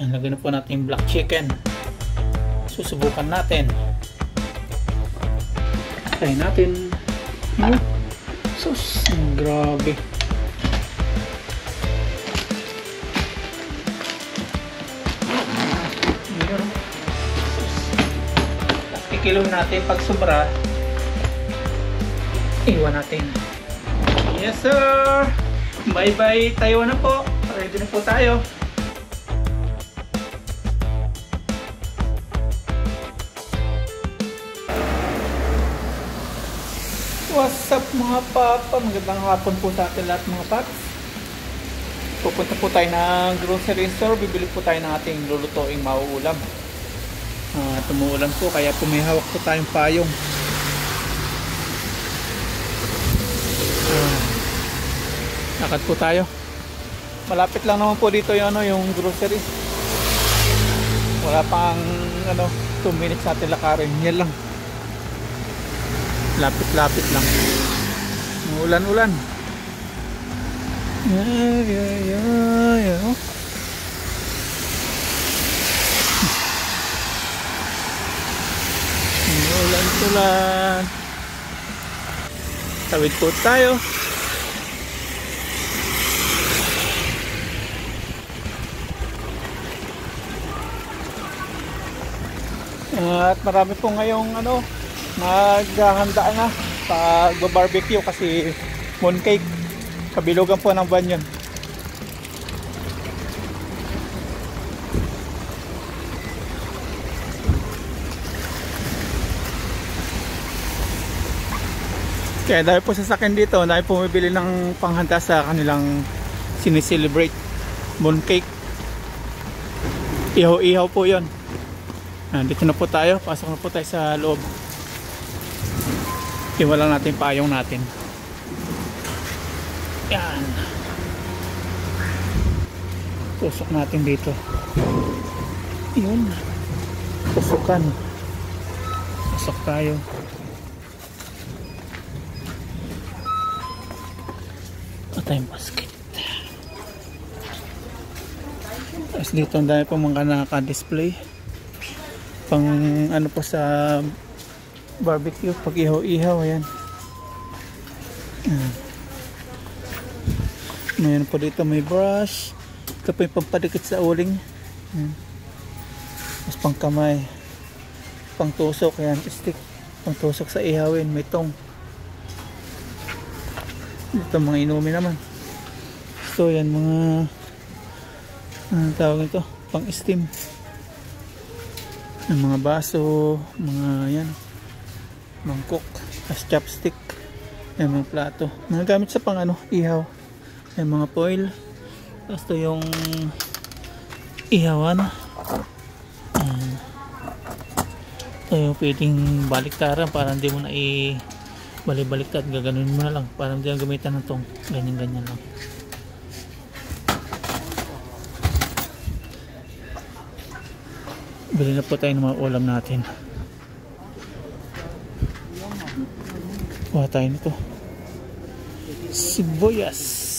Yan, lagyan na po natin yung black chicken. Susubukan natin. Try natin. Sus, grabe. Kikilo natin pag sobra, iwan natin. Yes sir, bye bye, tayo na po, ready na po tayo. What's up mga papa, magandang hapon po sa atin lahat mga paps. Pupunta po tayo ng grocery store, bibili po tayo ng ating lulutuing mauulam. Tumuulan po kaya pumihawak po tayong payong. Lakad po tayo. Malapit lang naman po dito yung grocery. Wala pang 2 minutes natin lakarin. Yan lang. Lapit-lapit lang. Ulan-ulan. Ulan-ulan. Tawid po tayo. At marami po ngayong naghahanda na pag-barbecue kasi mooncake. Kabilugan po ng van yun. Kaya dahil po sasakyan dito, dahil po bumibili ng panghanda sa kanilang sinicelebrate mooncake. Ihaw-ihaw po yun. Dito na po tayo, pasok na po tayo sa loob. Iwalan natin payong natin. Yan. Tusok natin dito. Yun. Tusukan. Pasok tayo. Tayong basket. Tapos dito ang dami po mga naka-display pang po sa barbecue pag ihaw-ihaw. Ayan. Mayroon po dito may brush. Ito po yung pampadikit sa uling. Tapos pang kamay, pang tusok. Ayan, stick pang tusok sa ihawin. May tong. Ito mga inumin naman. So yan mga tawag nito, pang steam. Yung mga baso, mga yan, mangkok, as chopstick, yung mga plato. Mga gamit sa pang ihaw. Yung mga foil. Tapos ito yung ihawan. Ito yung pwedeng baliktaran para hindi mo na balik-baliktad, gaganunin mo na lang para hindi ang gamitan ng tong ganyan-ganyan lang. Bili na po tayo ng mga ulam natin. Kuha tayo nito sibuyas,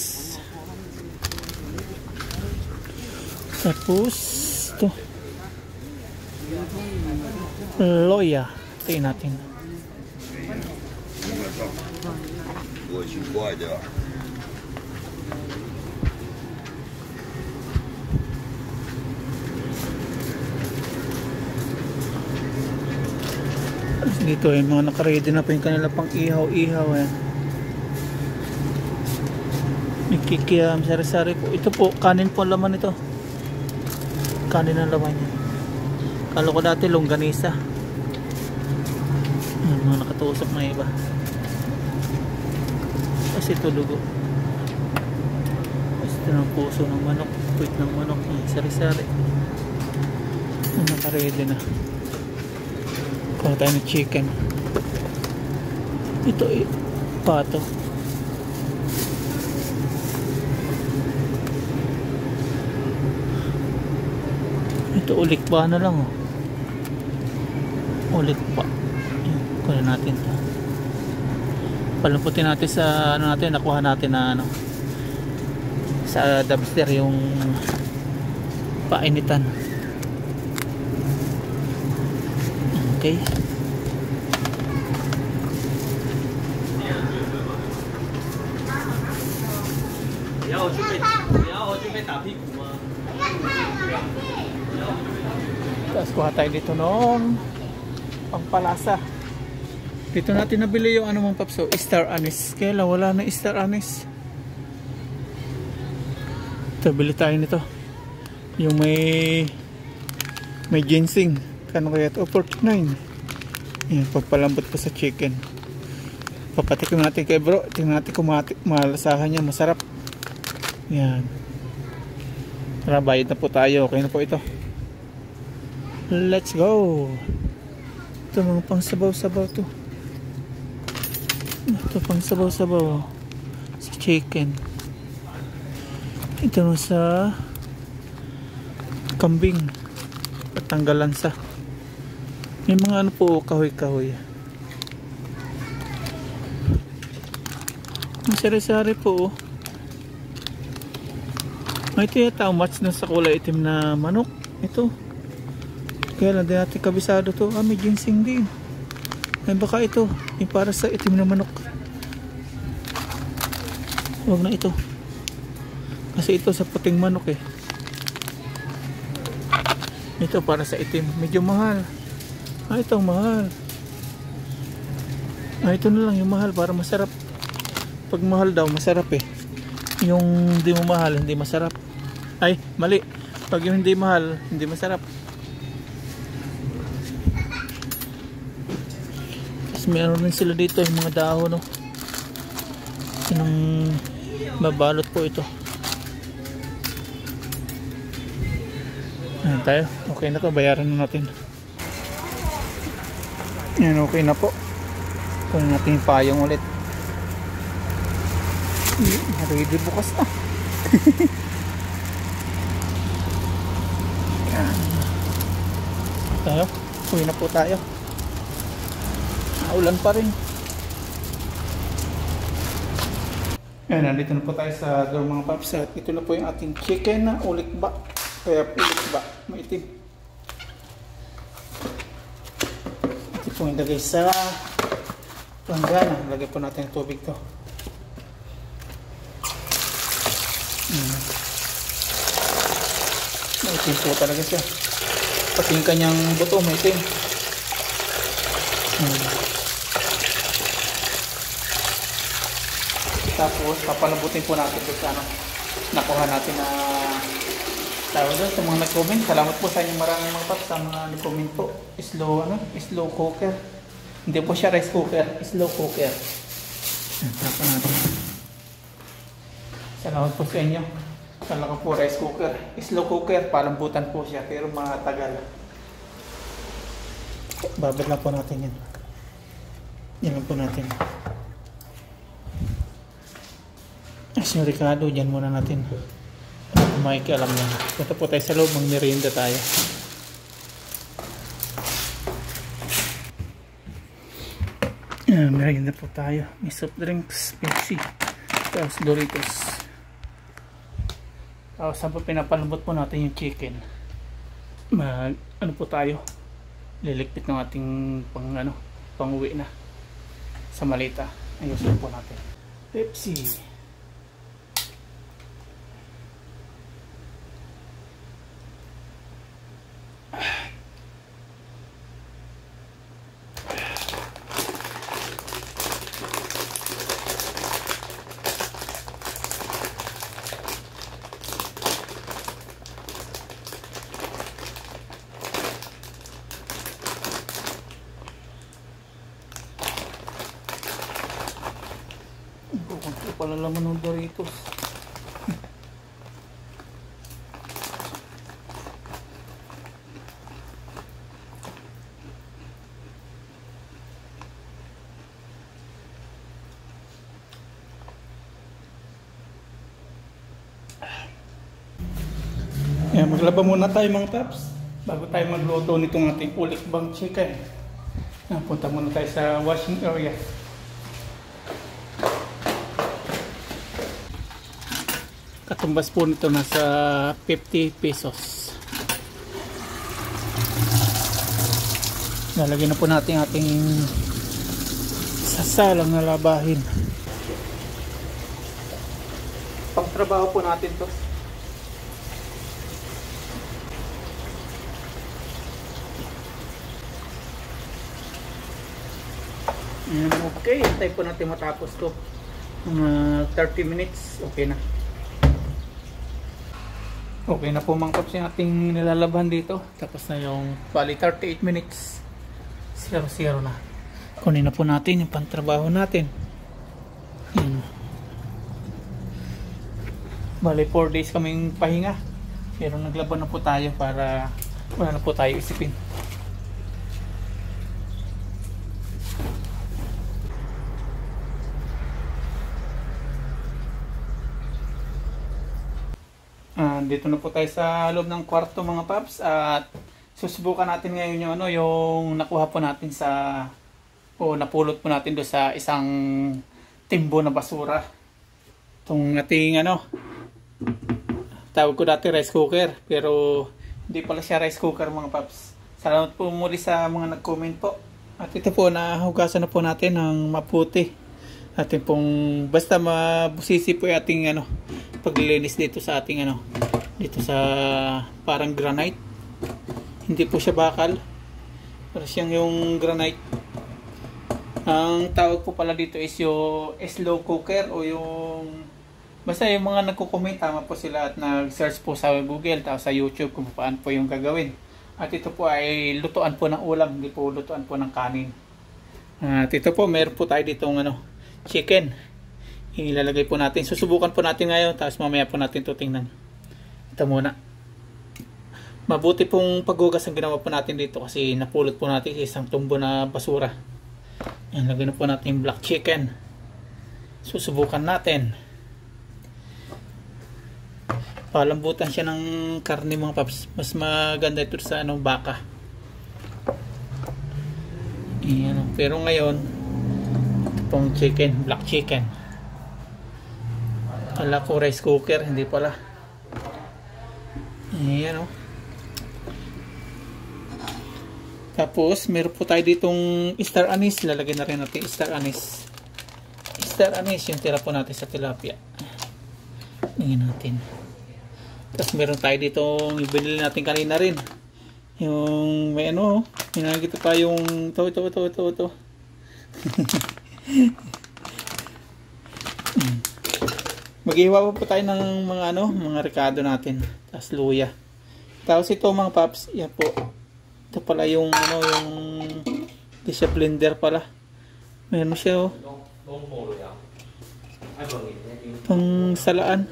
tapos ito loya. Tingnan natin. Очень怪, да. Dito mga nakaready na po yung kanila pang ihaw-ihaw. May kikiam, sari-sari po. Ito po, kanin po ang laman ito. Kanin ang laman niya. Kala ko dati longganisa. Mga nakatusok na iba. Kasi ito dugo. Ito ng puso ng manok, puwit ng manok, sari-sari. Naka-ready na. Kuha tayo ng chicken. Ito pato. Ito ulik pa na lang. Ulik pa. Kuha natin ito. Palamputin natin sa nakuha natin na sa dumpster yung painitan. Okay. Tapos kuha tayo dito noong pangpalasa. Dito natin nabili yung ano mga papso, star anise. Kaya lang wala na star anise. Ito, bili tayo nito. Yung may ginseng. Kano kaya ito? 49. Yan, pagpalambot ko sa chicken. Papatikim natin kay bro. Tingnan natin kung malasahan niya. Masarap. Yan. Tara, bayad na po tayo. Okay na po ito. Let's go. Ito mga pang sabaw-sabaw to. Ito pang sabaw-sabaw sa chicken. Ito na sa kambing. Patanggalan sa. May mga ano po, kahoy-kahoy. Ang sari-sari po. May ito yata match na sa kulay itim na manok. Ito. Kaya lang din natin kabisado to. May ginseng din. Ay baka ito. Yung para sa itim na manok. Huwag na ito. Kasi ito sa puting manok eh. Ito para sa itim. Medyo mahal. Ito mahal. Ito na lang yung mahal para masarap. Pag mahal daw masarap eh. Yung hindi mo mahal hindi masarap. Ay mali. Pag yung hindi mahal hindi masarap. Tapos meron rin sila dito yung mga dahon no. Yung mabalot po ito. Ayan tayo. Okay na to. Bayaran na natin. Ayan okay na po. Kunin natin yung payong ulit. Ready bukas na. Ayan. Tayo. Uwi na po tayo. Ulan pa rin. Ayan, nandito na po tayo sa door mga paps. At ito na po yung ating chicken na ulikba. Kaya ulikba, maitim. Ito po yung lagay sa langgana. Lagay po natin yung tubig to. Maitim po talaga siya. Pati yung kanyang buto maitim. Tapos papalabutin po natin doon sa ano, nakuha natin na tawag doon sa mga nag-comment. Salamat po sa inyong maraming mga paps sa mga nag-comment po. Slow cooker. Hindi po siya rice cooker, slow cooker. Tapos natin. Salamat po sa inyo. Kala ko po rice cooker. Slow cooker, palambutan po siya pero matagal. Babad lang po natin yan. Yan lang po natin. Sir Ricardo, dyan muna natin. Mike, alam niya. Punta po tayo sa loob, mag-merienda tayo. Merienda po tayo. May soft drinks, Pepsi. Tapos Doritos. Tapos saan po pinapalambot po natin yung chicken. Ano po tayo? Lilikpit ng ating pang-uwi na. Sa malita. Ayusin po natin. Pepsi. Ito pala laman ng Doritos. Ayan, maglaba muna tayo mga paps bago tayo magluto nitong ating ulikbang chicken. Punta muna tayo sa washing area. Katumbas po nito nasa 50 pesos. Lalagyan na po natin ating sasalang na labahin. Pagtrabaho po natin to. Okay, hintay po natin matapos to. 30 minutes, okay na. Okay na po mga paps yung ating nilalaban dito. Tapos na yung bali 38 minutes. 0-0 na. Kunin na po natin yung pantrabaho natin. Yan. Bali 4 days kaming pahinga. Pero naglaban na po tayo para wala na po tayo isipin. Dito na po tayo sa loob ng kwarto mga paps at susubukan natin ngayon yung yung nakuha po natin sa napulot po natin do sa isang timbo na basura. Itong ating tawag ko dati rice cooker, pero hindi pala siya rice cooker mga paps. Salamat po muli sa mga nag-comment po. At ito po, nahugasan na po natin ng maputi. Ating pong basta mabusisi po yung ating paglilinis dito sa ating dito sa parang granite. Hindi po siya bakal, pero siyang yung granite. Ang tawag po pala dito is yung slow cooker o yung basta yung mga nagko-comment, tama po sila at nag-search po sa Google tapos sa YouTube kung paano po yung gagawin. At ito po ay lutuan po ng ulam, hindi po lutuan po ng kanin. At ito po, meron po tayo ditong chicken. Ilalagay po natin. Susubukan po natin ngayon, tapos mamaya po natin ito tingnan. Ito muna. Mabuti pong paghugas ang ginawa po natin dito kasi napulot po natin isang tumbo na basura. Yan, lagyan na po natin yung black chicken. Susubukan natin. Palambutan siya ng karne mga paps. Mas maganda ito sa baka. Yan. Pero ngayon, ito pong chicken, black chicken. Kala ko rice cooker, hindi pala. Ayan Tapos, meron po tayo ditong star anise. Lalagyan na rin natin star anise. Star anise, yung tira po natin sa tilapia. Ayan natin. Tapos, meron tayo ditong ibili natin kanina rin. Yung may may nakikita pa yung ito. Maghiwa po tayo ng mga rekado natin. Tapos luya. Tapos ito mga paps, yan po. Ito pala yung di siya blender pala. Meron siya pang salaan.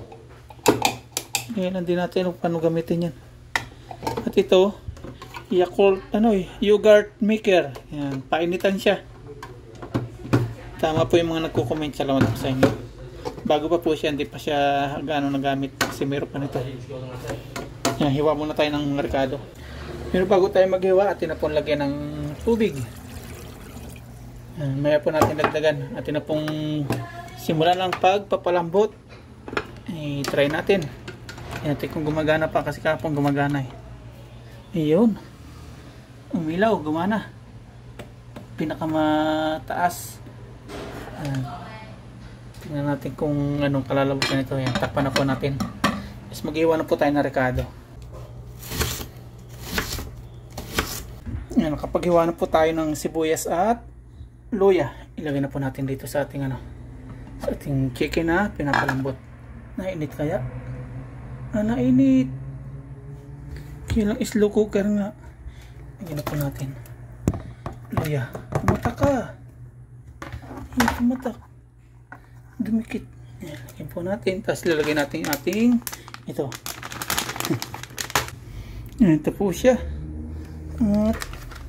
Ngayon din natin kung paano gamitin yan. At ito, Yakult, yogurt maker. Yan, painitan siya. Tama po yung mga nagko-comment. Salamat po sa inyo. Bago pa po siya, hindi pa siya gaano nagamit kasi meron pa nito. Yan, hiwa muna tayo ng rekado. Pero bago tayo maghiwa, atin na pong lagyan ng tubig. Yan, maya po natin dagdagan. Atin na pong simulan ng pagpapalambot. I-try natin. Yan, natin kung gumagana pa kasi kapong gumagana Ayun. Umilaw, gumana. Pinakamataas. Tingnan natin kung anong kalalabasan nito. Yan, takpan na po natin. Tapos mag-iwan na po tayo ng rekado. Yan, kapag iwan na po tayo ng sibuyas at luya, ilagay na po natin dito sa ating sa ating chicken na pinapalambot. Nainit kaya? Nainit. Kailang slow cooker nga. Lagyan na po natin. Luya. Tumatak ka. Tumatak. Dumikit. Yan, lagyan po natin. Tapos lalagay natin yung ating ito. Yan, ito po siya. At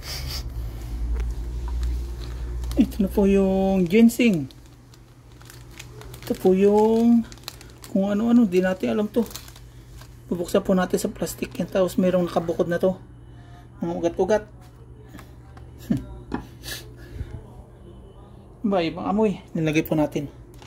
ito na po yung ginseng. Ito po yung kung ano-ano, di natin alam to. Bubuksan po natin sa plastic yan. Tapos mayroong nakabukod na to. Mga ugat-ugat. Ba, ibang amoy. Nilagay po natin.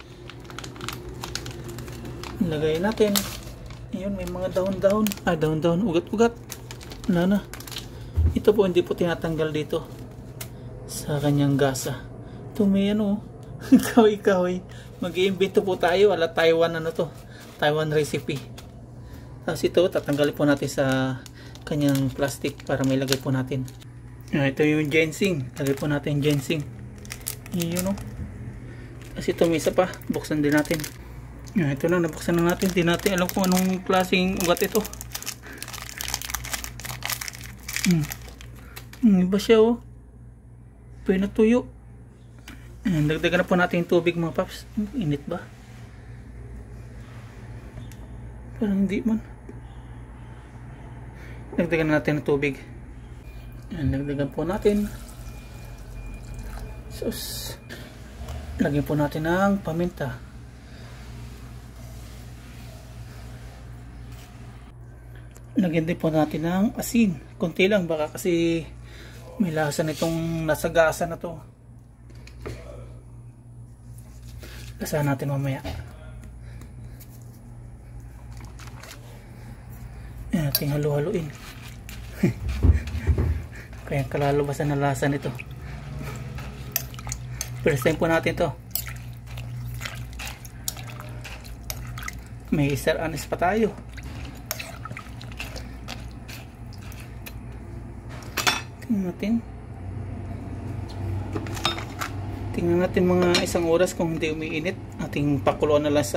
Nilagay natin. Ayun, may mga dahon-dahon. Dahon-dahon, ugat-ugat. Wala na. Ito po hindi po tinatanggal dito sa kanyang gasa. Ito may ano, kahoy-kahoy. Mag-iimbento po tayo, ala Taiwan ano to, Taiwan recipe. Tapos ito, tatanggalin po natin sa kanyang plastic para may lagay po natin. Ito yung ginseng. Lagay po natin ginseng. Yun o. Tapos ito may isa pa. Buksan din natin. Ito na, nabuksan na natin. Hindi natin alam kung anong klaseng ugat ito. Iba siya o. Pinatuyo. Dagdagan na po natin yung tubig mga paps. Init ba? Parang hindi man. Dagdagan na natin ng tubig. Dagdagan po natin. Sus. Lagyan po natin ng paminta. Lagyan din po natin ng asin. Kunti lang baka kasi may lasa nitong nasa gasa na to. Lasahan natin mamaya. Ating halu-haluin. Kaya kalalabasan na lasa nito. First time po natin to. May star anise pa tayo. Tingnan natin mga isang oras kung hindi umiinit. Ating pakuluan na lang sa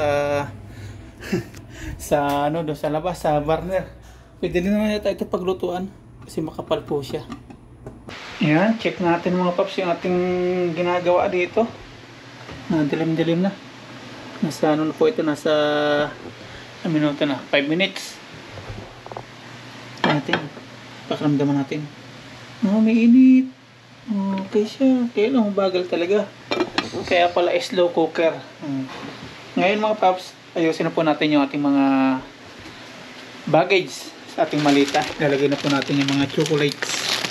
sa ano do sa labas sa burner. Pwede din naman ito paglutuan kasi makapal po siya. Ayan, check natin mga paps yung ating ginagawa dito. Dilim-dilim na. Nasa ano na po ito, nasa minuto na, 5 minutes. Natin, pakiramdaman natin. May init. Okay siya. Kaya lang bagal talaga. Kaya pala slow cooker. Ngayon mga paps, ayusin na po natin yung ating mga baggage sa ating malita. Lalagay na po natin yung mga chocolates.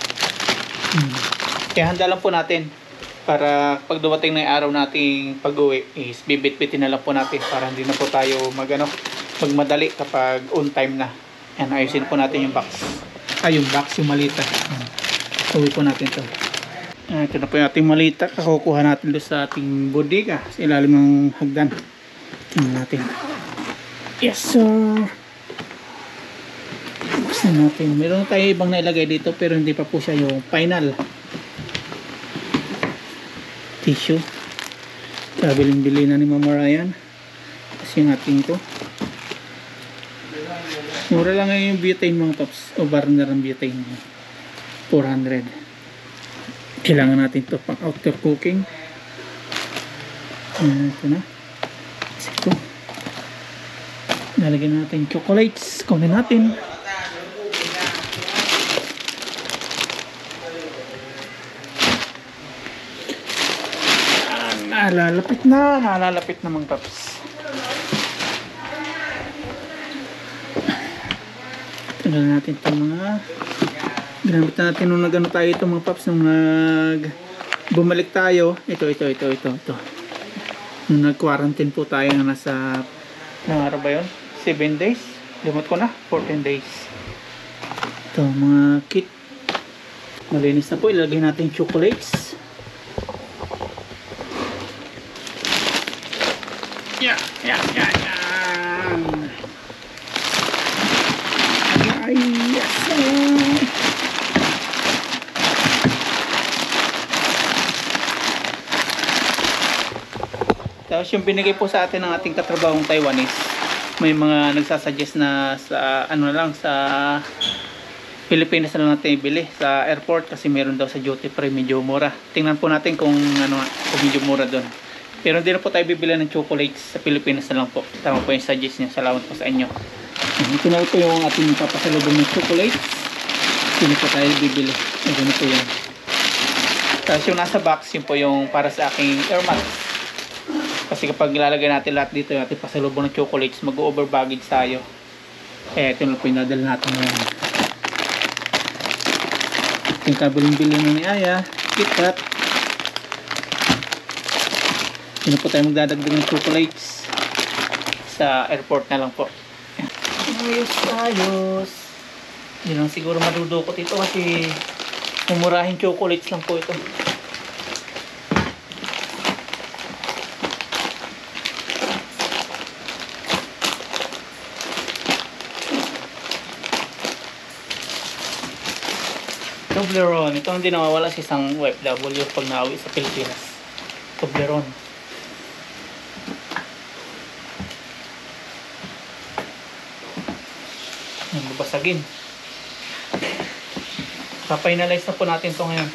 Kaya handa lang po natin para pag dumating na yung araw nating pag-uwi is bibit-bitin na lang po natin para hindi na po tayo magmadali kapag on time na. Yan, ayusin po natin yung box. Yung box, yung malita. Uwi po natin to. Ito na po yung ating malita. Kakukuha natin doon sa ating bodega sa ilalim ng hagdan. Tingnan natin. Yes sir. Buksan natin. Meron tayo ibang nailagay dito pero hindi pa po siya yung final. Tissue. Kabiling-bili na ni Mama Ryan. Kasi yung ating to. Mura lang ngayon yung butane mga paps. O burner ng butane. 400. Kailangan natin to pang outdoor cooking. Ito na. Kasi ito. Nalagyan natin chocolates. Kunin natin. Nalalapit na mga paps. Tignan natin itong mga ginamit natin nung nag-ano tayo ito mga paps, nung bumalik tayo. Ito. Nung nag-quarantine po tayo na nasa araw ba yun? 7 days? Limot ko na, 14 days. Ito, mga kit. Malinis na po, ilagay natin chocolates. Yan. Ay, yes. Tapos yung binigay po sa atin ng ating katrabahong Taiwanese, may mga nagsasuggest na sa ano lang sa Pilipinas na lang natin ibili sa airport kasi meron daw sa duty free medyo mura. Tingnan po natin kung kung medyo mura doon. Pero hindi na po tayo bibili ng chocolates sa Pilipinas na lang po. Tama po yung suggest niya. Salamat po sa inyo. Ito na po yung ating papasalubong ng chocolates. Hindi po tayo bibili. Ito na po yan. Tapos yung nasa box, yun po yung para sa aking airmat. Kasi kapag ilalagay natin lahat dito, yung ating pasalubong ng chocolates, mag-over baggage tayo. Ito na po yung nadala natin ngayon. Yung kabiling-bili na ni Aya. KitKat. Hindi po tayo magdadagdag ng chocolates. Sa airport na lang po. Ayos. Hindi lang siguro madudukot ito kasi mumurahing chocolates lang po ito. Toblerone. Ito ang di nawawala sa isang OFW pag nauwi sa Pilipinas. Toblerone. Babasagin. Pa-finalize na po natin ito ngayon.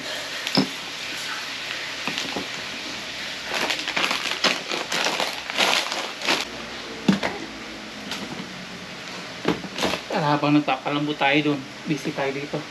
Habang nagpapalambo tayo doon, busy tayo dito.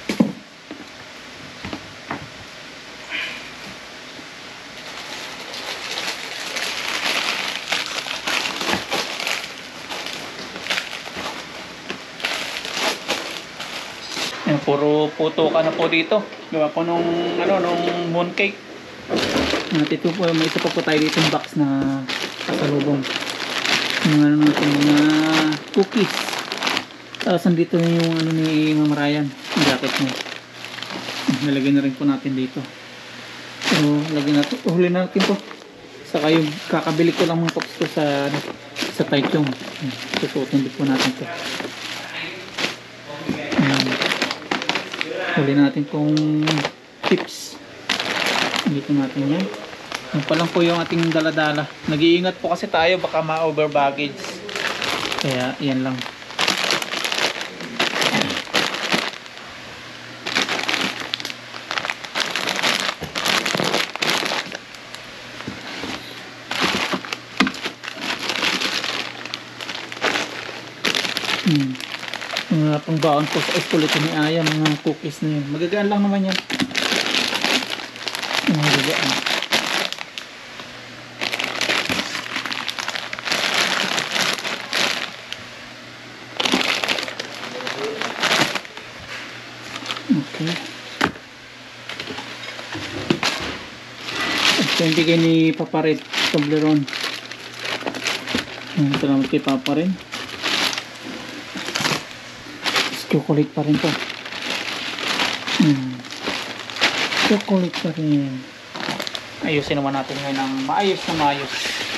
Yan, puro puto ka na po dito. Gawa po nung mooncake. At ito po, may isa pa po tayo dito yung box na kasalubong. Yung mga cookies. Tapos nandito na yung ni Ma'am Ryan, yung jacket niya. Nalagay na rin po natin dito. So, lagyan natin. Huli na natin to. Saka yung kakabili ko lang mga cups ko sa Taichung. Susuotin din po natin to. Huli natin kung tips. Dito natin yan. Yan pa lang po yung ating daladala. Nag-iingat po kasi tayo baka ma-over baggage. Kaya yan lang. Mga pangbaon po sa school ito ni Aya, mga cookies na yun. Magagaan lang naman yan. Magagaan. Okay. Ito yung bigay ni Papa Red, Toblerone. Salamat kay Papa Red. Chocolate pa rin to. Chocolate pa rin. Ayusin naman natin ngayon ng maayos na maayos.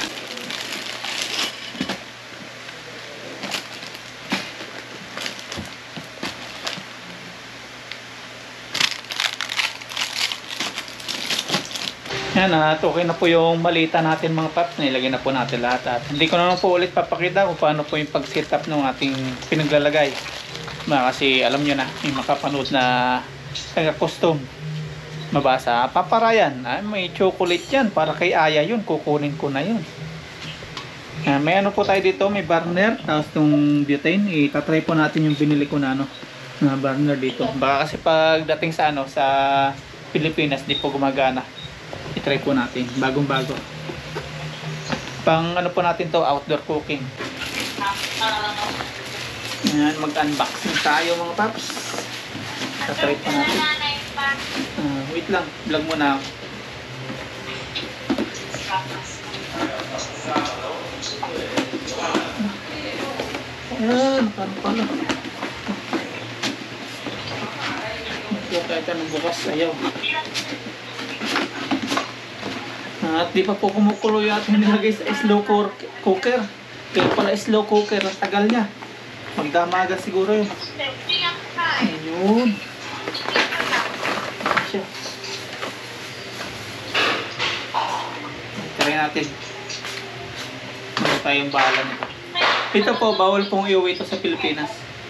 Yan at okay na po yung malita natin mga paps. Nilagay na po natin lahat. At hindi ko naman po ulit papakita kung paano po yung pag-set up ng ating pinaglalagay. Kasi alam nyo na, may makapanood na taga-custom mabasa, Papa Ryan, may chocolate yan para kay Aya yun, kukunin ko na yun. May ano po tayo dito, may burner, tapos itong butane, itatry po natin yung binili ko na na burner dito. Baka kasi pagdating sa sa Pilipinas di po gumagana. I-try po natin, bagong bago. Pang ano po natin to, outdoor cooking. Ayan, mag-unboxing tayo mga paps. Tatry pa natin. Wait lang, vlog muna ako. Ayan, paano pala. Ito kahit anong bukas, ayaw. At di pa po kumukulo yung ating nilagay sa slow cooker. Kaya pala slow cooker, ang tagal niya. Magdamaga siguro yun. Ayun. Siya. Try natin. Ano tayong bahala nito. Ito po, bawal pong iuwi ito sa Pilipinas.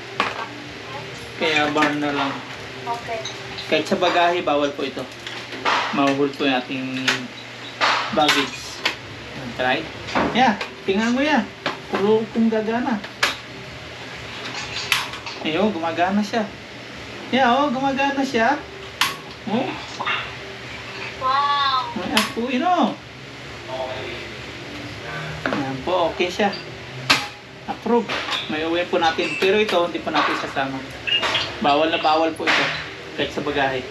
Kaya burner lang. Kahit sa bagahe, bawal po ito. Mahuhul po yung ating baggage. Try. Yeah, tingnan mo yan. Puro kung gagana. Ayun, gumagana siya. Yeah, gumagana siya. Oh. Wow! May apuin, Ayan po, okay siya. Approve. May uwi po natin. Pero ito, hindi pa natin sasama. Bawal na bawal po ito. Kahit sa bagahe.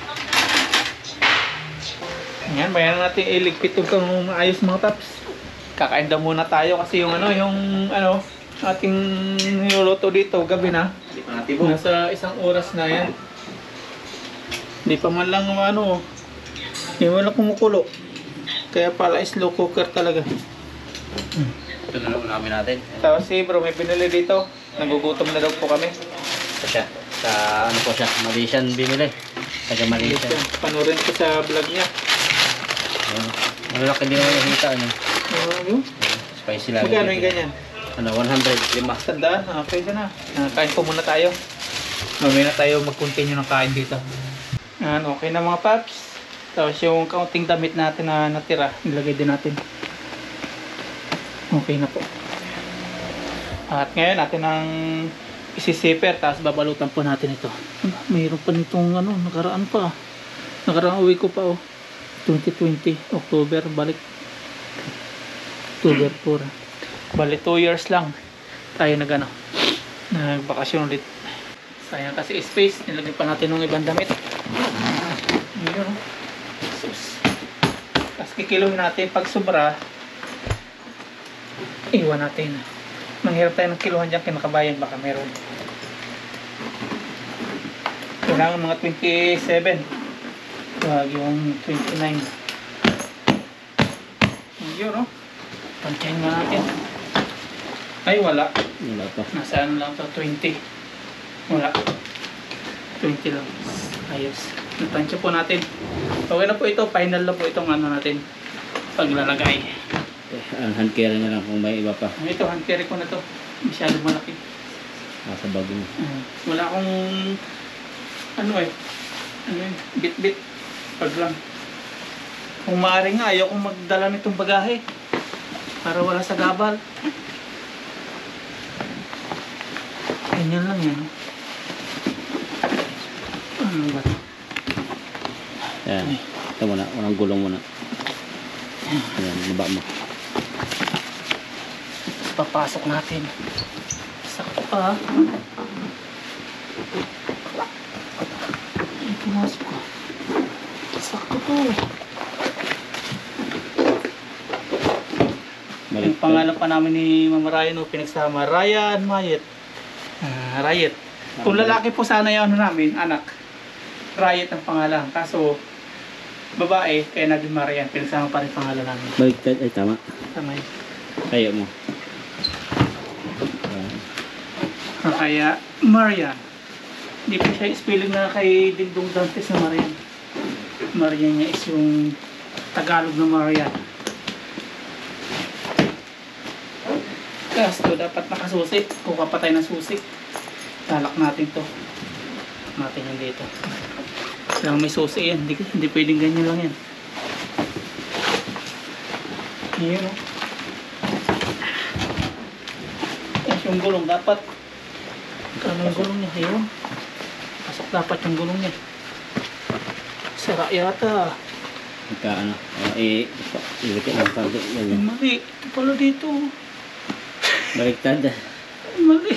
Ayan, bayan natin iligpit ito kung maayos mga paps. Kakain daw muna tayo kasi yung ating niluluto dito gabi na. Hindi pa natibog. Nasa 1 oras na yan. Hindi pa man lang hindi man lang kumukulo. Kaya pala slow cooker talaga. Ito na lang namin natin. Tapos si bro may pinili dito. Nagugutom na daw po kami. Ito siya. Sa ano po siya, Malaysian binili. Taga Malaysian. Panurin ko sa vlog niya. Malalaki din naman yung hita. Ano? Yun. Spicy lang. Magkano yung ganyan? Ano, 105. Tandaan, okay na. Kain po muna tayo. Mamaya na tayo mag-continue ng kain dito. Okay na mga paps. Tapos yung kaunting damit natin na natira, nilagay din natin. Okay na po. At ngayon natin ang isi-zipper, tapos babalutan po natin ito. Mayroon pa nitong nakaraan pa. Nakaraan uwi ko pa 2020, October, balik. October 4. Balik 2 years lang tayo nagbakasyon ulit. Sayang kasi space, nilagay pa natin ng ibang damit. Ayun. Sus. Tapos kikiluhin natin pag sobra, iwan natin. Manghirap tayo ng kiluhan dyan kinakabayan, baka meron. Kailangan mga 27. Wag yung 29. Yun Pantayin nga natin. Ay wala. Wala pa. Nasaan lang to? 20. Wala. 20 lang. Ayos. Natansya po natin. Okay na po ito. Final na po itong natin. Paglalagay. Ang hand carry na lang kung may iba pa. Ito, hand carry ko na to. Masyado malaki. Nasa bag mo. Wala akong bit-bit. Pag lang. Kung maaari nga, ayaw kong magdala nitong bagahe. Para wala sa gabal. Ganyan lang yan. Ano ba ito? Ayan. Ito muna. Unang gulong muna. Ayan. Baba mo. Papasok natin. Sakto pa. Pumasok ka. Sakto to. Yung pangalan pa namin ni Mama Ryan pinagsama. Ryan Mayet. Riot. Kung lalaki po sana yung namin, anak. Riot ang pangalan. Kaso, babae, kaya naging Marian. Pinagsama pa rin pangalan namin. Baliktad. Ay, tama. Tama yun. Tayo mo. Kaya, Marian. Hindi pa siya spelling na kay Dingdong Dantes na Marian. Marian niya is yung Tagalog na Marian. Kaso, dapat nakasusi. Kuha pa tayo ng susi. Lalak natin to. Natin yung dito. Kailangan may susi yan. Hindi pwedeng ganyan lang yan. Ayan Yes, yung gulong dapat. Kano yung gulong niya? Ayun. Pasok dapat yung gulong niya. Sara yata. Ilagay lang pagod. Mali. Ito pala dito. Baliktad. Mali.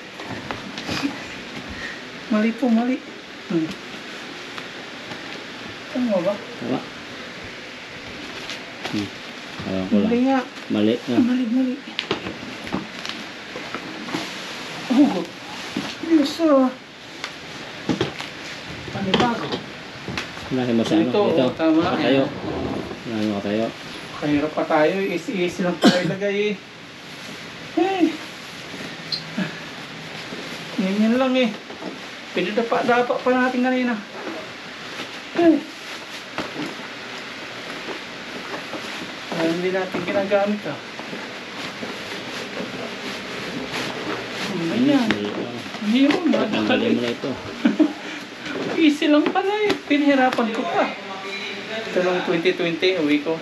Mali po, mali. Tama ba? Tama. Alam ko lang. Mali nga. Mali. Mali. Oh, Diyos panibago. Unahin mo sa ano? Ito, tama. Nakatayo. Unahin mo katayo. Kahirap pa tayo. Easy lang tayo ilagay Ganyan lang Pinadapa pa natin kanina. Hindi natin ginagamit Ganyan. Yun. Tanggalin mo na ito. Easy lang pala Pinahirapan ko pa. Ito lang 2020 uwi ko.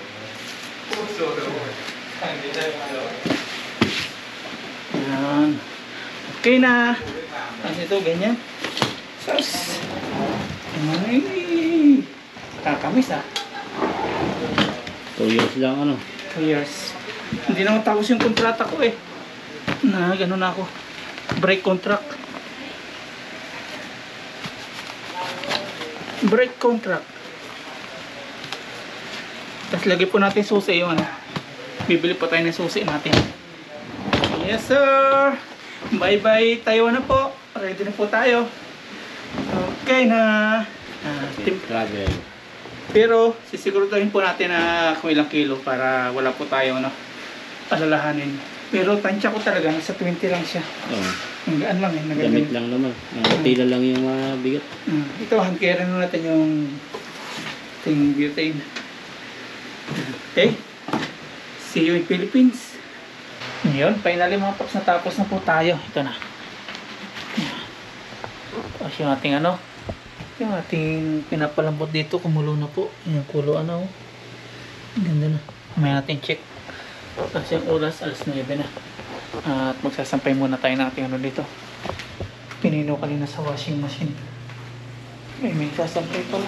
Ayan. Okay na. Tapos ito ganyan. Sus. Ay. Kakamis 2 years lang 2 years. Hindi naman tapos yung kontrata ko na gano'n ako. Break contract. Break contract. Tapos lagay po natin susi yung bibili po tayo ng susi natin. Yes sir! Bye bye Taiwan na po. Ready na po tayo. Okay na. Travel. Pero sisiguraduhin po natin na kung ilang kilo para wala po tayo alalahanin. Pero tansya ko talaga nasa 20 lang siya. Oo. Ang gaan lang eh. Gamit lang naman. Tila lang yung bigat. Ito, hand-carry na natin yung butane. Okay. See you in Philippines. Ngayon, finally mga paps, natapos na po tayo. Ito na. Tapos yung ating yung ating pinapalambot dito, kumulo na po. Yung kulo ganda na. May natin check. Kasi yung oras, alas 9 na. At magsasampay muna tayo ng ating dito. Pinino kanina sa washing machine. May sasampay pala.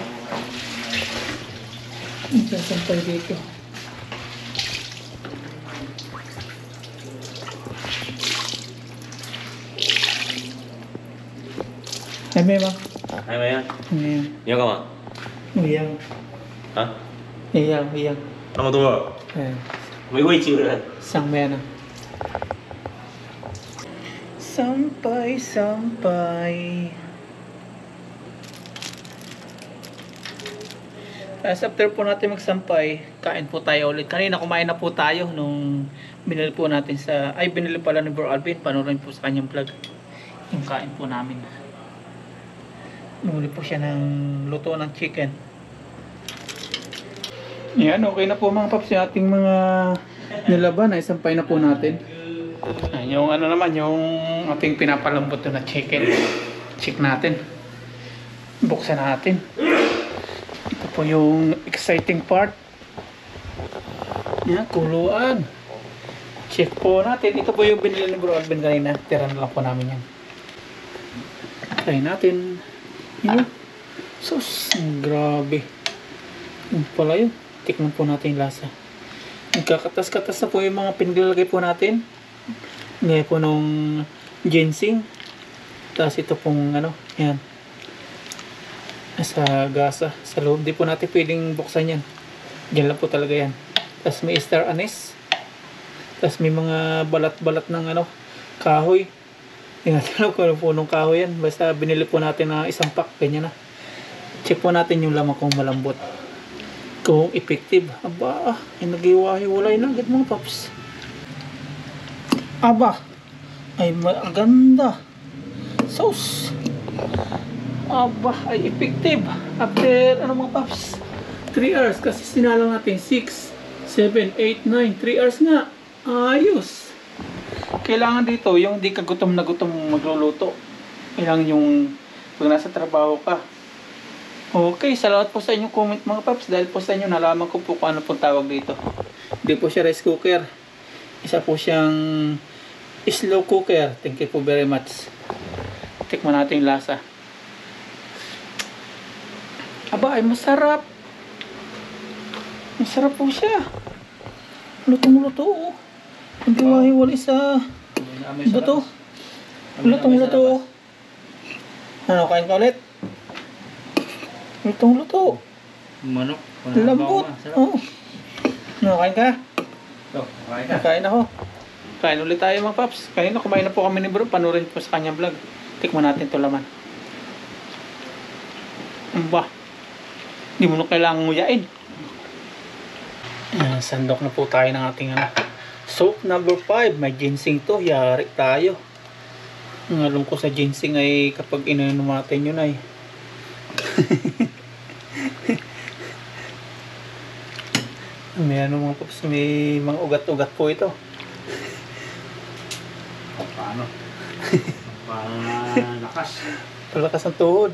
May sasampay dito. Ay, may ba? Ay, Maya. Ayan. Yung ka ma? Uyang. Ha? Uyang. Ano to ba? Ayan. May waiting na. Isang mena. Sampay. As after po natin magsampay, kain po tayo ulit. Kanina kumain na po tayo nung binili po natin binili pala ni Bro Alvin. Panoorin po sa kanyang vlog. Yung kain po namin. Nuli po siya ng luto ng chicken. Yan, okay na po mga paps yung ating mga nilaban. Ay, sampay na po natin. Yung yung ating pinapalambot na chicken. Check natin. Buksan natin. Ito po yung exciting part. Yan, kuluan. Check po natin. Ito po yung binili ni Bro Alvin kanina. Tira na lang po namin yan. Try natin. Yun. Sus, grabe. Yung pala yun. Tikman po natin yung lasa. Nagkakatas-katas na po yung mga pinaglalagay po natin. Ngayon po nung ginseng. Tapos ito pong yan. Sa gasa. Sa loob. Di po natin pwedeng buksan yan. Diyan lang po talaga yan. Tapos may star anise. Tapos may mga balat-balat ng kahoy. Hindi natin alam kung punong kahoy yan. Basta binili po natin na isang pack. Ganyan na. Check po natin yung laman kung malambot. Kung effective. Aba, ay nag-iwahiwalay na agad mga paps. Aba, ay maganda. Sauce. Aba, ay effective. After, mga paps? 3 hours. Kasi sinalang natin 6, 7, 8, 9. 3 hours nga. Ayos. Kailangan dito, yung di ka gutom na gutom magluluto. Kailangan yung pag nasa trabaho ka. Okay, salamat po sa inyong comment mga paps. Dahil po sa inyo, nalaman ko po kung ano pong tawag dito. Hindi po siya rice cooker. Isa po siyang slow cooker. Thank you po very much. Tikman natin yung lasa. Aba, ay masarap. Masarap po siya. Lutong-luto. Hindi wahiwalay sa buto. Lutong-luto. Ano, kain ka ulit? Lutong-luto. Manok. Lambot. Oh. Ano, kain ka? Kain ka. Kain ako. Kain ulit tayo mga paps. Kanina kumain na po kami ni Bro. Panurin po sa kanyang vlog. Tikman natin ito laman. Ba? Hindi mo na kailangan nguyain. Sandok na po tayo ng ating soap number 5. May ginseng to. Yari tayo. Ang alam ko sa ginseng ay kapag ininom natin yun ay may mga paps, may mga ugat-ugat po ito. Paano? Palakas. Palakas ang tuhod.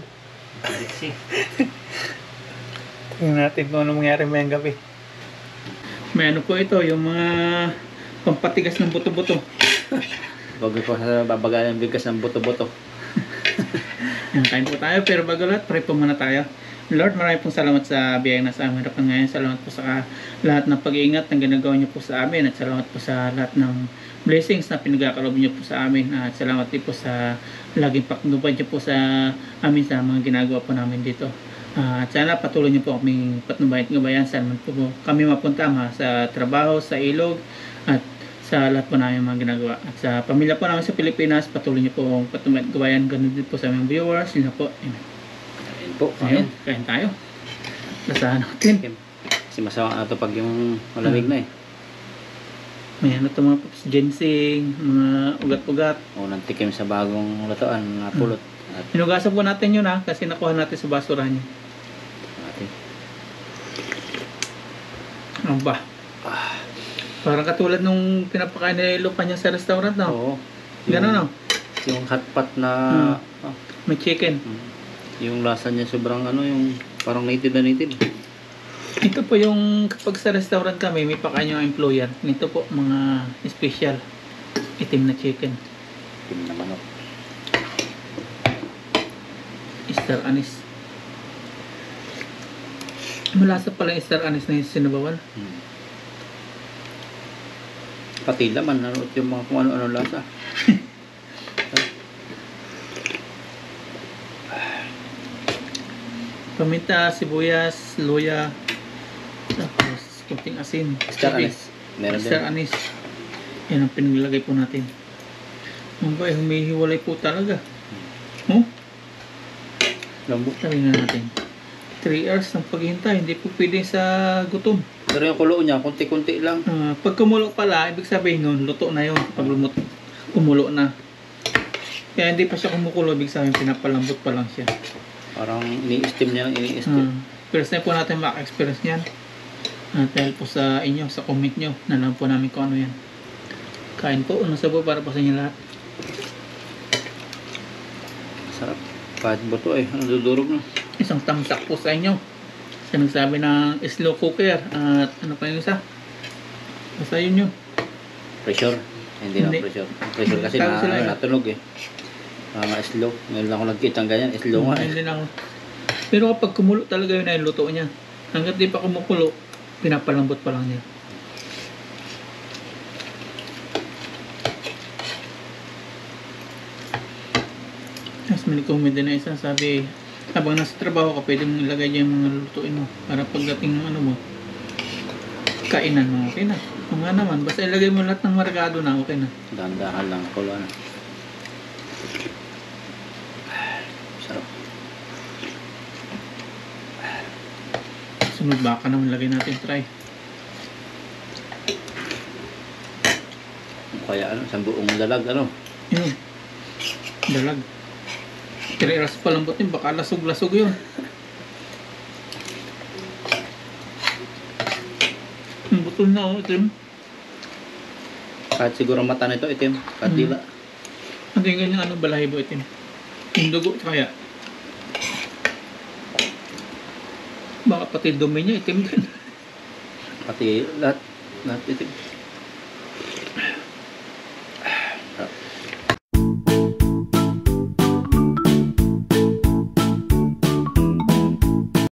Tingnan natin kung ano mangyari mayang gabi. May po ito, yung mga pampatigas ng buto-buto. Bago po sa babagalan ng bigkas ng buto-buto. Kain po tayo, pero bago lahat, pray po muna tayo. Lord, maraming pong salamat sa biyayang nasa aming harapan ngayon. Salamat po sa lahat ng pag-iingat na ginagawa niyo po sa amin. At salamat po sa lahat ng blessings na pinagkakalob niyo po sa amin. At salamat din po sa laging paknubad niyo po sa amin sa mga ginagawa po namin dito. At sana patuloy niyo po kaming patnubayan at gabayan saan man po kami mapunta sa trabaho, sa ilog, at sa lahat po namin mga ginagawa. At sa pamilya po namin sa Pilipinas, patuloy niyo po akong patnubayan at gabayan. Ganun din po sa aming viewers. Yun na po. Amen. Ayun po. Ayun, Ayun. kain tayo. Lasahan natin. Kasi masama na ito pag yung malamig na eh. May ano ito mga pops, ginseng, mga ugat-ugat. Unang tikim sa bagong lutuan, mga pulot. At Hinugasan po natin yun kasi nakuha natin sa basurahan niya. natin. Ano ba? Parang katulad nung pinapakain ni Lupa niya sa restaurant, no? Oo. Ganun, no? Yung hotpot na May chicken. yung lasa niya sobrang ano, yung parang native na native. Ito po yung kapag sa restaurant kami, may pakain yung employer. Ito po, mga special itim na chicken. Tikim na manok. Star anise. Malasa pala yung star anise na yung sinabawan. Pati laman, ano yung mga kung ano-ano lasa. Paminta, sibuyas, luya, tapos kunting asin. Star tubig. anise. Meron Star din. anise. Yan ang pinaglagay po natin. Ang ba, humihiwalay po talaga. Oh, Lambot. sabi nga natin. 3 hours ng paghihintay, hindi po pwede sa gutom. Pero yung kulo niya, konti-konti lang. Pag kumulo pala, ibig sabihin nun, luto na yun. Pag kumulo na. Kaya hindi pa siya kumukulo, ibig sabihin pinapalambot pa lang siya. Parang ini-steam niya lang, ini-steam. First time po natin maka-experience yan. Dahil po sa inyo, sa comment nyo, nalang po namin kung ano yan. Kain po, unang sabo para po sa inyo lahat. Sarap. Kahit buto eh, ano dudurog na. Isang tamsak po sa inyo. Siya nagsabi ng slow cooker. At ano pa yung isa? Basta yun yun. Pressure. Hindi na Hindi. pressure. Pressure kasi Tawag sila, natunog eh. Mga slow. Ngayon lang ako nagkita ng ganyan. Slow nga eh. Hindi na ako. Pero kapag kumulo talaga yun ay luto niya. Hanggat di pa kumukulo, pinapalambot pa lang niya. Tapos may nag-comment din na isa, sabi, habang nasa trabaho ka, pwede mong ilagay dyan yung mga lutuin mo. Para pagdating ng ano mo, kainan mo, okay na. Kung nga naman, basta ilagay mo lahat ng markado na, okay na. Dahan-dahan lang kulo na. Sarap. Sunod baka naman lagay natin try. Kaya ano, isang buong dalag ano. Yun. Dalag. 3 hours pa lambot yun, baka lasog-lasog yun. Ang butol na oh, itim. Kahit siguro mata nito itim. Kahit dila. Ang tingin yung ano, balahibo itim. Yung dugo, kaya. Baka pati dumi niya, itim din. Pati lahat itim.